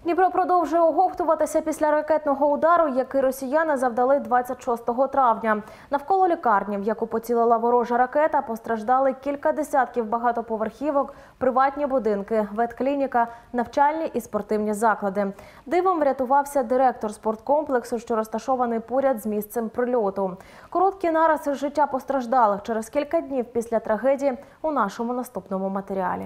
Дніпро продовжує оговтуватися після ракетного удару, який росіяни завдали 26 травня. Навколо лікарні, в яку поцілила ворожа ракета, постраждали кілька десятків багатоповерхівок, приватні будинки, ветклініка, навчальні і спортивні заклади. Дивом врятувався директор спорткомплексу, що розташований поряд з місцем прильоту. Короткі нарази життя постраждалих через кілька днів після трагедії у нашому наступному матеріалі.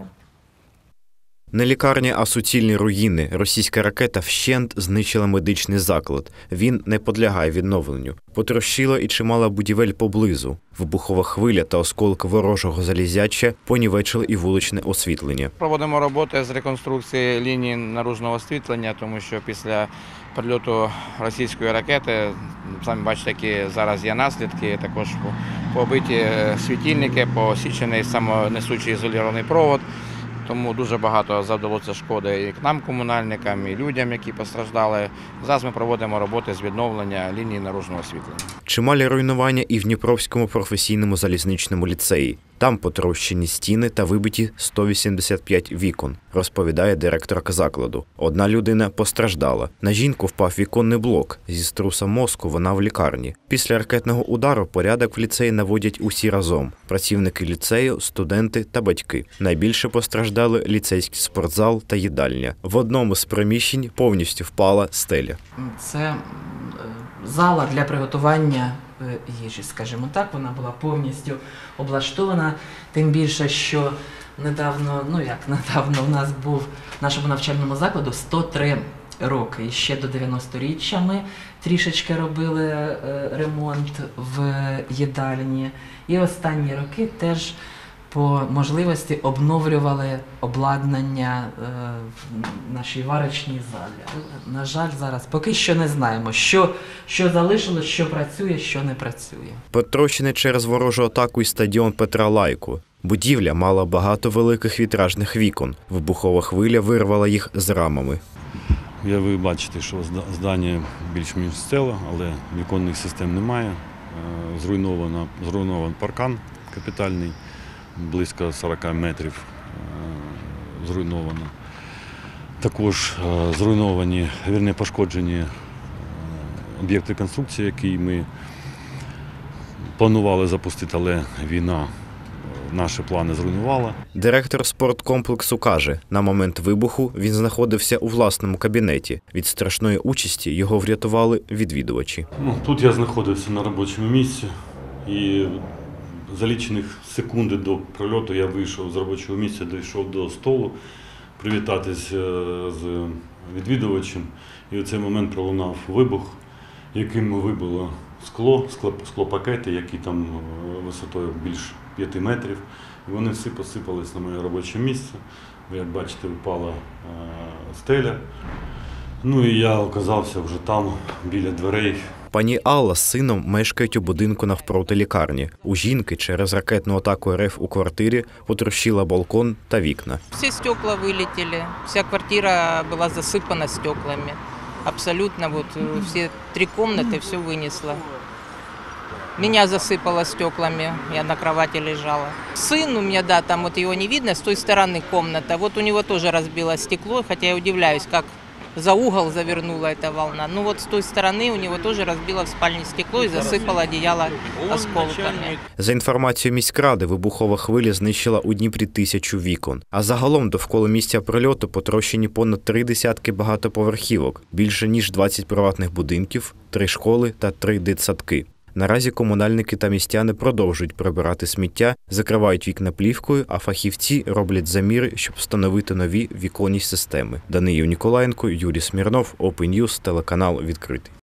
Не лікарня, а суцільні руїни. Російська ракета вщент знищила медичний заклад. Він не підлягає відновленню. Потрощила і чимало будівель поблизу. Вибухова хвиля та осколки ворожого залізяча понівечили і вуличне освітлення. Проводимо роботи з реконструкції лінії наружного освітлення, тому що після прильоту російської ракети, самі бачите, які зараз є наслідки, також побиті світильники, посічений самонесучий ізольований провод. Тому дуже багато завдалося шкоди і нам, комунальникам, і людям, які постраждали. Зараз ми проводимо роботи з відновлення лінії наружного освітлення. Чималі руйнування і в Дніпровському професійному залізничному ліцеї. Там потрощені стіни та вибиті 185 вікон, розповідає директорка закладу. Одна людина постраждала. На жінку впав віконний блок. Зі струса мозку вона в лікарні. Після ракетного удару порядок в ліцеї наводять усі разом. Працівники ліцею, студенти та батьки. Найбільше постраждали ліцейський спортзал та їдальня. В одному з приміщень повністю впала стеля. Це зала для приготування їжі, скажімо так, вона була повністю облаштована, тим більше, що недавно у нас був в нашому навчальному закладу 103 роки. І ще до 90-річчя ми трішечки робили ремонт в їдальні. І останні роки теж по можливості обновлювали обладнання в нашій варочній залі. На жаль, зараз поки що не знаємо, що залишилось, що працює, що не працює. Потрощений через ворожу атаку і стадіон Петра Лайку. Будівля мала багато великих вітражних вікон. Вибухова хвиля вирвала їх з рамами. Ви бачите, що здання більш-менш ціле, але віконних систем немає. Зруйнований паркан капітальний. Близько 40 метрів зруйновано. Також пошкоджені об'єкти конструкції, які ми планували запустити, але війна наші плани зруйнувала. Директор спорткомплексу каже, на момент вибуху він знаходився у власному кабінеті. Від страшної участі його врятували відвідувачі. Тут я знаходився на робочому місці і за лічених секунди до прильоту я вийшов з робочого місця, дійшов до столу, привітатись з відвідувачем. І в цей момент пролунав вибух, яким вибило склопакети, які там висотою більш 5 метрів. І вони всі посипались на моє робоче місце. Як бачите, впала стеля. І я оказався вже там, біля дверей. Пані Алла з сином мешкають у будинку навпроти лікарні. У жінки через ракетну атаку РФ у квартирі потрощила балкон та вікна. Всі стекла вилетіли, вся квартира була засипана стеклами. Абсолютно, всі 3 кімнати все винесло. Меня засыпало стеклами, я на кровати лежала. Сын у меня, там его не видно, с той стороны комната. У него тоже разбило стекло, хотя я удивляюсь, как за угол завернула эта волна. С той стороны у него тоже разбило в спальне стекло и засыпало одеяло осколками. За інформацією міськради, вибухова хвиля знищила у Дніпрі 1000 вікон. А загалом довкола місця прильоту потрощені понад 3 десятки багатоповерхівок, більше ніж 20 приватних будинків, 3 школи та 3 дитсадки. Наразі комунальники та містяни продовжують прибирати сміття, закривають вікна плівкою, а фахівці роблять заміри, щоб встановити нові віконні системи. Даниїл Ніколаєнко, Юрій Смірнов, Open News, телеканал «Відкритий».